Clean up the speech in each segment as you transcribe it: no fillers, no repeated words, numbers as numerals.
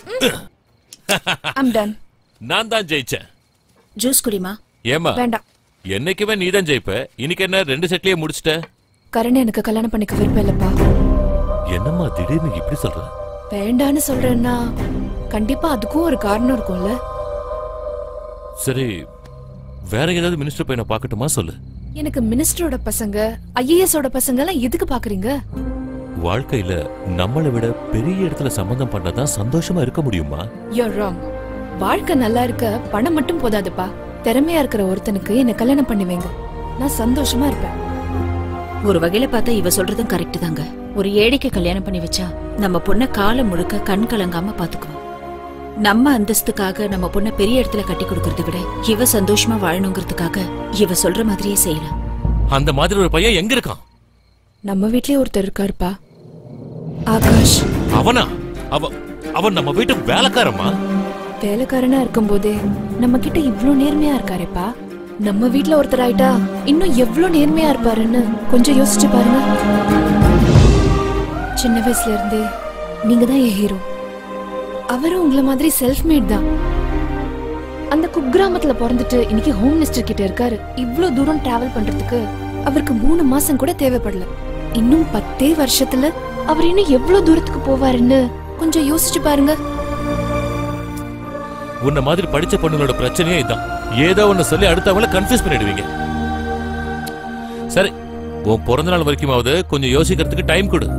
I'm done. நான் தான் ஜெயிச்சேன். Juice குடிமா. ஏமா? வேண்டாம். என்னைக்குமே நீ தான் ஜெயிப்ப. இன்னைக்கு என்ன ரெண்டு செட்லயே முடிச்சிட்ட? கரண் எனக்கு கல்யாணம் பண்ணிக்க விருப்பம் இல்லப்பா. என்னம்மா திடீர்னு இப்படி சொல்ற? வேண்டான்னு சொல்றேன்னா கண்டிப்பா அதுக்கும் ஒரு காரணம் இருக்கும்ல. சரி, வேற ஏதாவது மினிஸ்டர் பையனை பார்க்கட்டுமா சொல்லு. எனக்கு மினிஸ்டரோட பசங்க, IAS ஓட பசங்க எல்லாம் எதுக்கு பாக்குறீங்க? வாழ்க்கையில நம்மளை விட பெரிய இடத்துல சம்பந்தம் பண்ணதான் சந்தோஷமா இருக்க முடியுமா? You're wrong. வாழ்க்கை நல்லா இருக்க பணம் மட்டும் போதாதுப்பா. திறமையா இருக்கிற ஒருத்தனுக்கு என்ன கல்யாணம் பண்ணுவீங்க, நான் சந்தோஷமா இருப்பேன். ஒரு வகையில பார்த்தா இவ சொல்றதும் கரெக்ட் தாங்க. ஒரு ஏழைக்கு கல்யாணம் பண்ணி வச்சா நம்ம பொண்ண காலம் முழுக்க கண் கலங்காம பாத்துக்குவோம். நம்ம அந்தஸ்துக்காக நம்ம பொண்ண பெரிய இடத்துல கட்டி கொடுக்கறதை விட இவ சந்தோஷமா வாழணுங்கிறதுக்காக இவ சொல்ற மாதிரியே செய்யலாம். அந்த மாதிரி ஒரு பையன் எங்க இருக்கான்? நம்ம வீட்லயே ஒருத்தர் இருக்காருப்பா, ஆகாஷ். அவனா? அவன் நம்ம வீட்டு வேலைக்காரமா? வேலைக்காரனா இருக்கும் போதே நம்ம கிட்ட இவ்ளோ நேர்மையா இருக்காரேப்பா. நம்ம வீட்ல ஒருத்தர் ஆயிட்டா இன்னும் எவ்வளவு நேர்மையா இருப்பாருன்னு கொஞ்சம் யோசிச்சு பாருங்க. சின்ன வயசுல இருந்தே நீங்க தான் என் ஹீரோ. அவரும் உங்களை மாதிரி செல்ஃப் மேட் தான். அந்த குக்கிராமத்துல பிறந்துட்டு இன்னைக்கு ஹோம் மினிஸ்டர் கிட்ட இருக்காரு. இவ்ளோ தூரம் டிராவல் பண்றதுக்கு அவருக்கு 3 மாசம் கூட தேவைப்படல. இன்னும் 10 வருஷத்துல அவர் இன்னும் எவ்வளவு தூரத்துக்கு போவாருன்னு கொஞ்சம் யோசிச்சு பாருங்க. உன்ன மாதிரி படிச்ச பொண்ணுங்களோட பிரச்சனையே இதான். ஏதோ ஒன்னு சொல்லி அடுத்தவங்கள கன்ஃபியூஸ் பண்ணிடுவீங்க. சரி, உன் பிறந்த நாள் வரைக்குமாவது கொஞ்சம் யோசிக்கிறதுக்கு டைம் கொடு.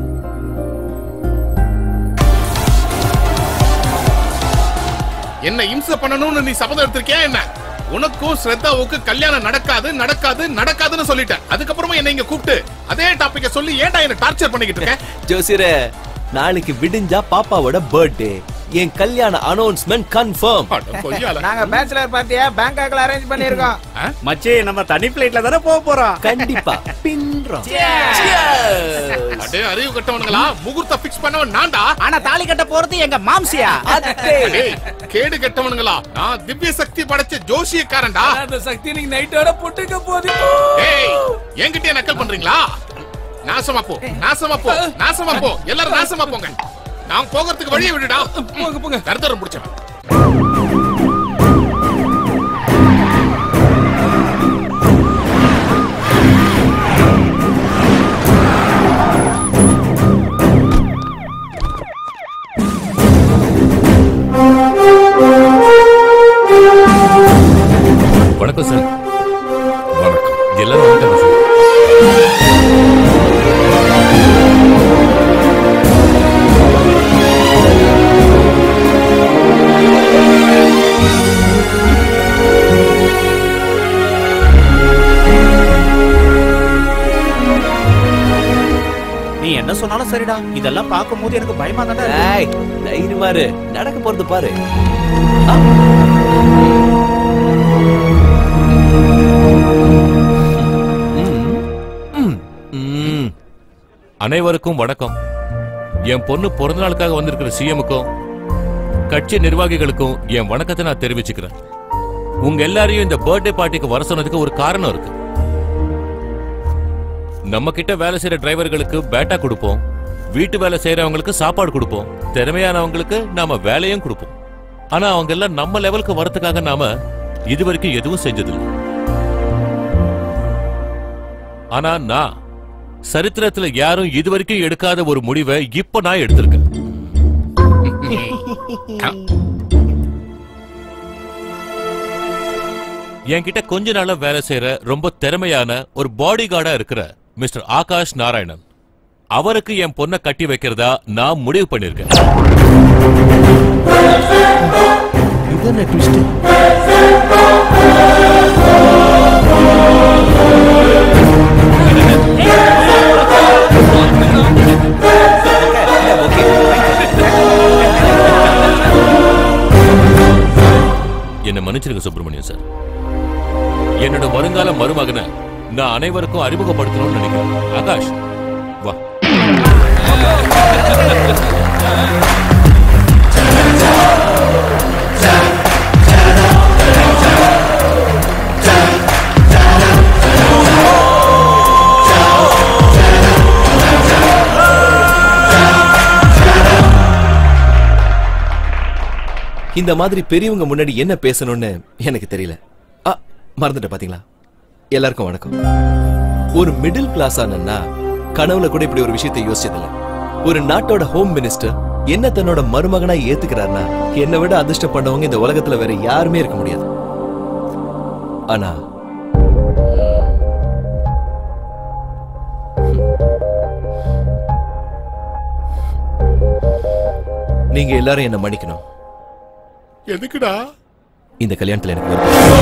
என்ன இம்சை பண்ணணும்னு நீ சபதம் எடுத்திருக்கியா என்ன? உனக்கும் ஸ்ரத்தாவுக்கு கல்யாணம் நடக்காது நடக்காது நடக்காதுன்னு சொல்லிட்டேன். அதுக்கப்புறமா என்ன இங்க கூப்பிட்டு அதே டாபிக்க சொல்லி ஏன்டா என்ன டார்ச்சர் பண்ணிக்கிட்டு இருக்க? ஜோசியரே, நாளைக்கு விடிஞ்சா பாப்பாவோட பர்த்டே. என் கல்யாண அனௌன்ஸ்மென்ட் கன்ஃபார்ம். நாங்க பேச்சுலர் பார்ட்டியா பேங்காக்ல அரேஞ்ச் பண்ணிருக்கோம். மச்சி, நம்ம தனி பிளைட்ல தானே போக போறோம். கண்டிப்பா பின்றோம். அடே அறிவு கட்டவனுங்களா, முகூர்த்த ஃபிக்ஸ் பண்ணவன் நான்டா. ஆனா தாலி கட்ட போறது எங்க மாம்சியா. அடே கேடு கட்டவனுங்களா, நான் திவ்ய சக்தி படைச்ச ஜோசியக்காரன்டா. அந்த சக்தி நீங்க நைட்டோட போட்டுக்க போறீங்க. ஏய், என்கிட்ட நக்கல் பண்றீங்களா? நாசமா போ, நாசமா போ, நாசமா போ. எல்லாரும் நாசமா போங்க. நான் போகிறதுக்கு வழியை விடுடா. போங்க போங்க. கருத்தரம் பிடிச்சவன். வணக்கம் சார். வணக்கம். எல்லாரும் வணக்கம் சார். நீ என்ன சொன்னாலும் சரிடா. இதெல்லாம் பார்க்கும்போது எனக்கு பயமா தானே இருக்கு. ஏய், தைரியமா இரு. நடக்க போறது பாரு. அனைவருக்கும் வணக்கம். என் பொண்ணு பிறந்த நாளுக்காக வந்திருக்கிற சிஎம்முக்கும் கட்சி நிர்வாகிகளுக்கும் என் வணக்கத்தை நான் தெரிவிச்சுக்கிறேன். உங்க எல்லாரையும் இந்த பர்த்டே பார்ட்டிக்கு வர சொன்னதுக்கு ஒரு காரணம் இருக்கு. நம்ம கிட்ட வேலை செய்யற டிரைவர்களுக்கு பேட்டா கொடுப்போம், வீட்டு வேலை செய்யறவங்களுக்கு சாப்பாடு கொடுப்போம், திறமையானவங்களுக்கு நாம வேலையும் கொடுப்போம். ஆனா அவங்க எல்லாம் நம்ம லெவலுக்கு வரதுக்காக நாம இதுவரைக்கும் எதுவும் செஞ்சதில்லை. ஆனா நான் சரித்திரத்துல யாரும் இதுவரைக்கும் எடுக்காத ஒரு முடிவை இப்ப நான் எடுத்திருக்கேன். என்கிட்ட கொஞ்ச நாளா வேலை செய்யற ரொம்ப திறமையான ஒரு பாடி கார்டா இருக்கிற மிஸ்டர் ஆகாஷ் நாராயணன், அவருக்கு என் பொண்ணை கட்டி வைக்கிறதா நான் முடிவு பண்ணிருக்கேன். என்ன மன்னிச்சிருங்க சுப்பிரமணியன் சார். என்னோட வருங்கால மருமகனை நான் அனைவருக்கும் அறிமுகப்படுத்தணும்னு நினைக்கிறேன். ஆகாஷ் வா. இந்த மாதிரி பெரியவங்க முன்னாடி என்ன பேசணும்னு எனக்கு தெரியல. மறந்துட்டேன் பாத்தீங்களா? எல்லாருக்கும் வணக்கம். ஒரு மிடில் கிளாஸ் ஆனா கனவுல கூட இப்படி ஒரு விஷயத்தை யோசிச்சதில்ல. ஒரு நாட்டோட ஹோம் மினிஸ்டர் என்ன தன்னோட மருமகனா ஏத்துக்கிறார்னா என்னை விட அதிர்ஷ்டம் பண்ணவங்க இந்த உலகத்துல வேற யாருமே இருக்க முடியாது. ஆனா நீங்க எல்லாரும் என்ன மன்னிக்கணும். எதுக்குடா? இந்த கல்யாணத்துல எனக்கு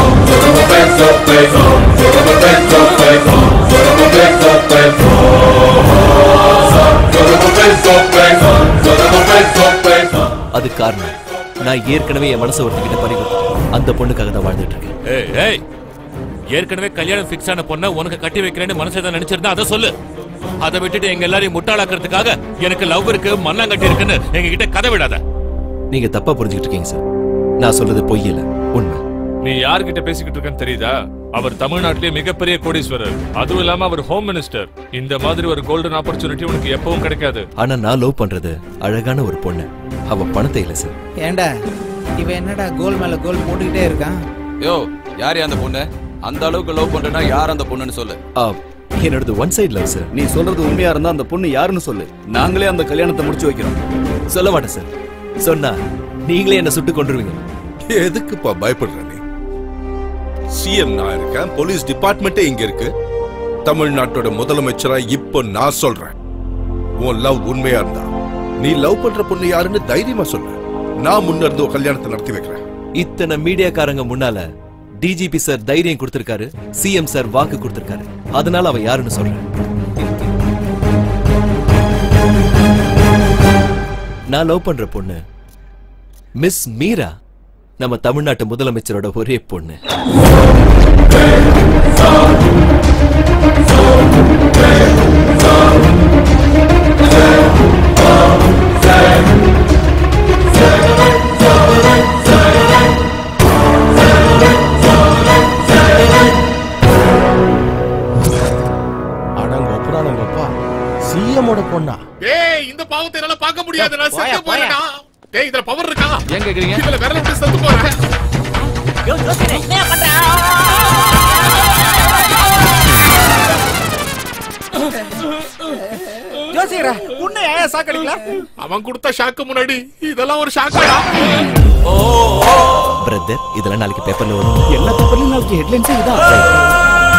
அது காரணம் நான் ஏற்கனவே என் மனசை ஒருத்திக்கிட்ட பறி கொடுத்துட்டேன். அந்த பொண்ணுக்காக தான் வாழ்ந்துட்டு இருக்கேன். ஏற்கனவே கல்யாணம் ஃபிக்ஸ் ஆன பொண்ணை உனக்கு கட்டி வைக்கிறேன்னு மனசை தான் நினைச்சிருந்தா அதை சொல்லு. அதை விட்டுட்டு எங்க எல்லாரையும் முட்டாளாக்குறதுக்காக எனக்கு லவ் இருக்கு மண்ணாங்கட்டி இருக்குன்னு எங்க கிட்ட கதை விடாத. நீங்க தப்பா புரிஞ்சுக்கிட்டு இருக்கீங்க சார். நான் சொல்றது பொய் இல்ல, உண்மை. நீ யார்கிட்ட பேசிக்கிட்டு இருக்கன்னு தெரியுதா? அவர் தமிழ்நாட்டிலே மிகப்பெரிய கோடீஸ்வரர். அதுவும் இல்லாம அவர் ஹோம் மினிஸ்டர். இந்த மாதிரி ஒரு கோல்டன் ஆப்பர்ச்சுனிட்டி உனக்கு எப்பவும் கிடைக்காது. ஆனா நான் லவ் பண்றது அழகான ஒரு பொண்ணு. அவ பணத்தை இல்ல சார். ஏண்டா இவன் என்னடா கோல் மேல கோல் போட்டுக்கிட்டே இருக்கான்? யோ, யார் அந்த பொண்ணு? அந்த அளவுக்கு லவ் பண்றேன்னா யார் அந்த பொண்ணுன்னு சொல்லு. என்னோட ஒன் சைடு லவ் சார். நீ சொல்றது உண்மையா இருந்தா அந்த பொண்ணு யாருன்னு சொல்லு. நாங்களே அந்த கல்யாணத்தை முடிச்சு வைக்கிறோம். சொல்ல மாட்டேன் சார். சொன்னா நீங்களே என்ன சுட்டு கொண்டுருவீங்க. எதுக்குப்பா பயப்படுற? நீ சிஎம் நான் இருக்கேன், போலீஸ் டிபார்ட்மெண்ட்டே இங்க இருக்கு. தமிழ்நாட்டோட முதலமைச்சரா இப்போ நான் சொல்றேன், உன் லவ் உண்மையா இருந்தா நீ லவ் பண்ற பொண்ணு யாருன்னு தைரியமா சொல்லு. நான் முன்னிருந்து கல்யாணத்தை நடத்தி வைக்கிறேன். இத்தனை மீடியாக்காரங்க முன்னால டிஜிபி சார் தைரியம் கொடுத்திருக்காரு, சிஎம் சார் வாக்கு கொடுத்திருக்காரு. அதனால அவ யாருன்னு சொல்றேன். நான் லவ் பண்ற பொண்ணு மிஸ் மீரா, நம்ம தமிழ்நாட்டு முதலமைச்சரோட ஒரே பொண்ணு. அடங்கப்பா சிஎம்மோட பொண்ணா? ஏய், இந்த பாவத்தை என்னால பார்க்க முடியாது. நான் செத்து போறேனா? டேய், இதுல பவர் இருக்கா? ஏன் கேக்குறீங்க? இதுல விரல விட்டு செத்து போறேன். யோ ஜோசியரே, என்ன பண்ற? ஜோசியரே, உன்னை ஏன் சாக்கடிக்கல? அவன் கொடுத்த ஷாக்கு முன்னாடி இதெல்லாம் ஒரு ஷாக்கா? பிரதர், இதெல்லாம் நாளைக்கு பேப்பர்ல வரும். எல்லா பேப்பர்லயும் நாளைக்கு ஹெட்லைன்ஸ் இதான்.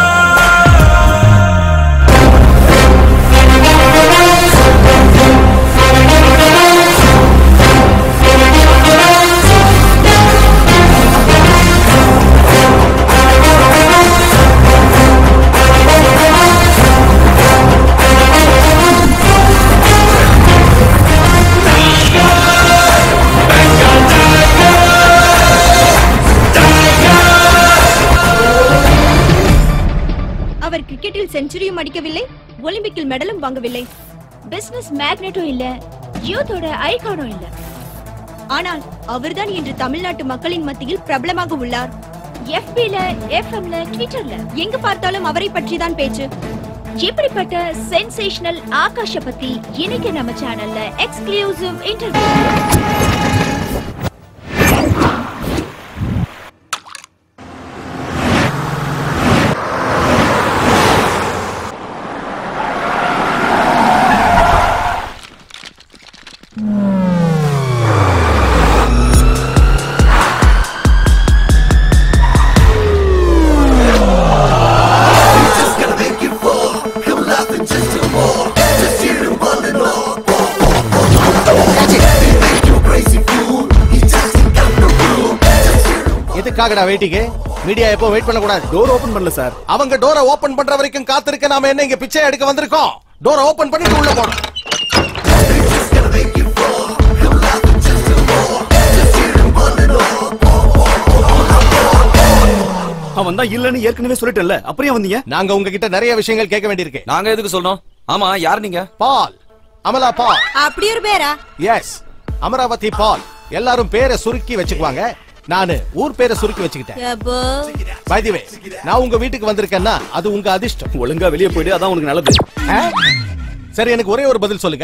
அவர் கிரிக்கெட்டில் செஞ்சுரியும் அடிக்கவில்லை, ஒலிம்பிக்கில் மெடலும் வாங்கவில்லை, பிசினஸ் மேக்னெட்டும் இல்ல, யூத்தோட ஐகானும் இல்ல. ஆனால் அவர்தான் இன்று தமிழ்நாட்டு மக்களின் மத்தியில் பிரபலமாக உள்ளார். FB-ல, FM-ல, ட்விட்டர்ல எங்க பார்த்தாலும் அவரை பற்றி தான் பேச்சு. இப்படிப்பட்ட சென்சேஷனல் ஆகாஷ பத்தி இன்னைக்கு நம்ம சேனல்ல எக்ஸ்க்ளூசிவ் இன்டர்வியூ. எதுக்காகடா வெயிட்டிங்? மீடியா எப்போ வெயிட் பண்ண கூடாது. டோர் ஓபன் பண்ணல சார். அவங்க டோரை ஓபன் பண்ற வரைக்கும் காத்திருக்க நாம என்ன இங்க பிச்சை எடுக்க வந்திருக்கோம்? டோரை ஓபன் பண்ணிட்டு உள்ள போறோம். அவன் தான் இல்லன்னு ஏற்கனவே சொல்லிட்டல, அப்புறம் வந்தீங்க? நாங்க உங்ககிட்ட நிறைய விஷயங்கள் கேட்க வேண்டியிருக்கு. நாங்க எதுக்கு சொல்லணும்? ஆமா, யார் நீங்க? பால், அமலா பால். அப்படி ஒரு பேரா? Yes, Amaravathi Paul. எல்லாரும் பேரை சுருக்கி வச்சுக்குவாங்க. நானு ஊர் பேரை சுருக்கி வச்சுக்கிட்டேன். பை தி வே, நான் உங்க வீட்டுக்கு வந்திருக்கேன்னா அது உங்க அதிர்ஷ்டம். ஒழுங்கா வெளியே போயிடு, அதான் உனக்கு நல்லது. சரி, எனக்கு ஒரே ஒரு பதில் சொல்லுங்க.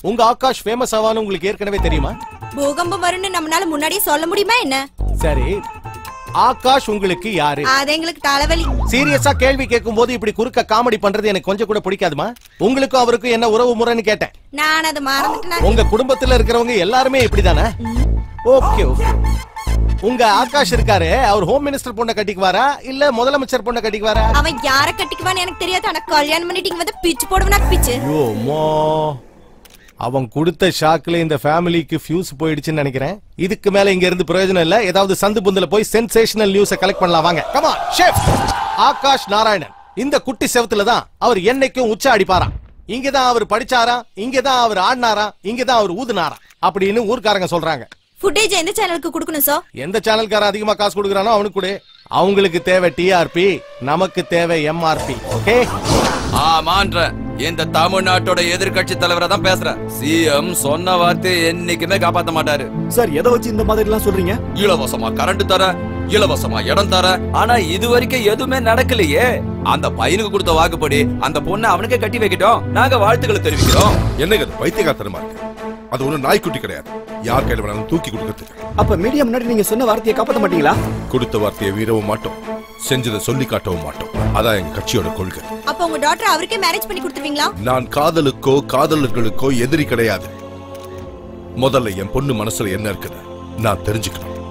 உங்க ஆகாஷ் ஃபேமஸ் ஆவான்னு உங்களுக்கு ஏற்கனவே தெரியுமா? பூகம்பம் வரும்னு நம்மளால முன்னாடியே சொல்ல முடியுமா என்ன? சரி, ஆகாஷ் உங்களுக்கு யாரு? அது எங்களுக்கு தலைவலி. சீரியஸா கேள்வி கேட்கும் போது இப்படி குறுக்க காமெடி பண்றது எனக்கு கொஞ்சம் கூட பிடிக்காதுமா. உங்களுக்கும் அவருக்கும் என்ன உறவு முறைன்னு கேட்டேன். நான் அதை மறந்துட்டேன். உங்க குடும்பத்துல இருக்கிறவங்க எல்லாருமே இப்படிதானே? Okay okay. உங்க ஆகாஷ் இருக்காரு, அவர் ஹோம் மினிஸ்டர் பொண்ணை கட்டிக்குவாரா இல்ல முதலமைச்சர் பொண்ணை கட்டிக்குவாரா? அவன் யார கட்டிக்குவான்னு எனக்கு தெரியாது. ஆனா கல்யாணம் பண்ணிட்டீங்க வந்து பிச்சு போடுவனா பிச்சு. ஐயோ அம்மா, அவன் கொடுத்த ஷாக்ல இந்த ஃபேமிலிக்கு ஃபியூஸ் போயிடுச்சுன்னு நினைக்கிறேன். இதுக்கு மேல இங்க இருந்து பிரயோஜனம் இல்ல. ஏதாவது சந்து புந்தல போய் சென்சேஷனல் நியூஸை கலெக்ட் பண்ணலாம் வாங்க. Come on chef. Akash Narayanan இந்த குட்டி செவத்துல தான் அவர் என்னைக்கும் உச்ச அடிப்பாராம். இங்கதான் அவர் படிச்சாராம், இங்கதான் அவர் ஆடினாராம், இங்கதான் அவர் ஊதுனாராம் அப்படின்னு ஊர்க்காரங்க சொல்றாங்க. ஃபுட்டேஜ் எந்த சேனலுக்கு கொடுக்கணும் சார்? எந்த சேனல்காரன் அதிகமா காசு கொடுக்கறானோ அவனுக்கு கொடு. அவங்களுக்கு தேவை டிஆர்பி, நமக்கு தேவை எம்ஆர்பி. ஓகே? ஆமான்ற இந்த தமிழ்நாட்டோட எதிர்கட்சி தலைவரை தான் பேசுறேன். சிஎம் சொன்ன வார்த்தையை என்னைக்குமே காப்பாத்த மாட்டாரு. சார் எதை வச்சு இந்த மாதிரி எல்லாம் சொல்றீங்க? இலவசமா கரண்ட் தர, இலவசமா இடம் தர, ஆனா இது வரைக்கும் எதுவுமே நடக்கலையே. அந்த பையனுக்கு கொடுத்த வாக்குப்படி அந்த பொண்ணை அவனுக்கே கட்டி வைக்கட்டும். நாங்க வாழ்த்துக்களை தெரிவிக்கிறோம். என்னங்க அது பைத்தியக்காரத்தனமா இருக்கு? அது ஒண்ணு நாய்க்குட்டி கிடையாது, யார் கையில வேணாலும் தூக்கி கொடுக்கறதுக்கு. அப்ப மீடியா முன்னாடி நீங்க சொன்ன வார்த்தையை காப்பாத்த மாட்டீங்களா? கொடுத்த வார்த்தையை மீறவும் மாட்டோம், செஞ்சதை சொல்லி காட்டவும் மாட்டோம். அதான் எங்க கட்சியோட கொள்கை. அப்ப உங்க டாக்டர் அவருக்கே மேரேஜ் பண்ணி கொடுத்துருவீங்களா? நான் காதலுக்கோ காதலர்களுக்கோ எதிரி கிடையாது. முதல்ல என் பொண்ணு மனசுல என்ன இருக்குது நான் தெரிஞ்சுக்கணும்.